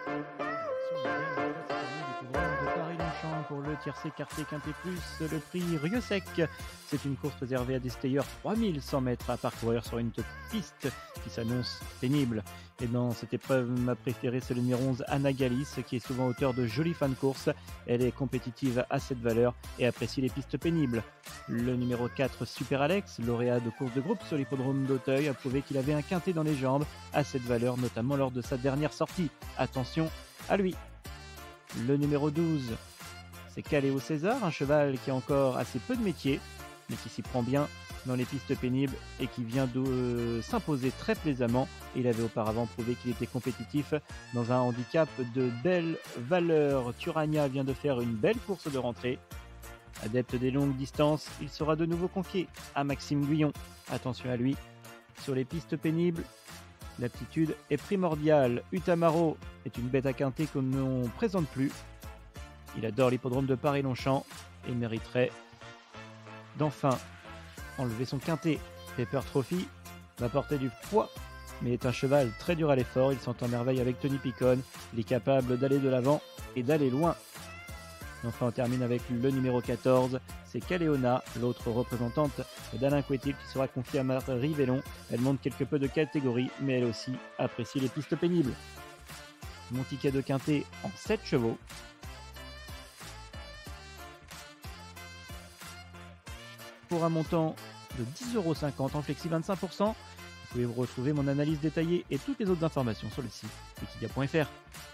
Sur le bien, cette année, l'hippodrome de Paris-Longchamp pour le tiercé quartier Quintet Plus, le prix Rieux-Sec. C'est une course réservée à des stayers 3100 mètres à parcourir sur une piste qui s'annonce pénible. Et dans cette épreuve, ma préférée, c'est le numéro 11, Anna Galis, qui est souvent auteur de jolies fins de course. Elle est compétitive à cette valeur et apprécie les pistes pénibles. Le numéro 4, Super Alex, lauréat de course de groupe sur l'hippodrome d'Auteuil, a prouvé qu'il avait un quintet dans les jambes à cette valeur, notamment lors de sa dernière sortie. Attention à lui. Le numéro 12, c'est Caléo César, un cheval qui a encore assez peu de métier, mais qui s'y prend bien dans les pistes pénibles et qui vient de s'imposer très plaisamment. Il avait auparavant prouvé qu'il était compétitif dans un handicap de belle valeur. Turania vient de faire une belle course de rentrée. Adepte des longues distances, il sera de nouveau confié à Maxime Guyon. Attention à lui. Sur les pistes pénibles, l'aptitude est primordiale. Utamaro est une bête à quinter que l'on ne présente plus. Il adore l'hippodrome de Paris-Longchamp et mériterait d'enfin enlever son quintet. Pepper Trophy va porter du poids, mais est un cheval très dur à l'effort. Il s'entend merveille avec Tony Picon. Il est capable d'aller de l'avant et d'aller loin. Et enfin, on termine avec le numéro 14, c'est Caléona, l'autre représentante d'Alain Couetil, qui sera confiée à Marie Vellon. Elle monte quelque peu de catégorie, mais elle aussi apprécie les pistes pénibles. Mon ticket de quintet en 7 chevaux. Pour un montant de 10,50 € en flexi 25%. Vous pouvez vous retrouver mon analyse détaillée et toutes les autres informations sur le site equidia.fr.